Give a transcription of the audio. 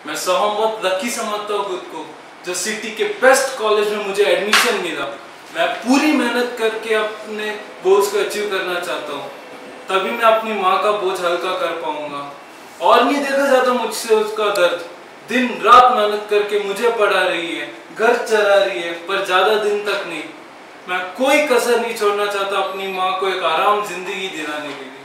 मैं बहुत लकी समझता हूँ खुद को जो सिटी के बेस्ट कॉलेज में मुझे एडमिशन मिला। मैं पूरी मेहनत करके अपने गोल्स को अचीव करना चाहता हूँ, तभी मैं अपनी माँ का बोझ हल्का कर पाऊंगा। और नहीं देखा जाता मुझसे उसका दर्द। दिन रात मेहनत करके मुझे पढ़ा रही है, घर चला रही है, पर ज्यादा दिन तक नहीं। मैं कोई कसर नहीं छोड़ना चाहता अपनी माँ को एक आराम जिंदगी दिलाने के लिए।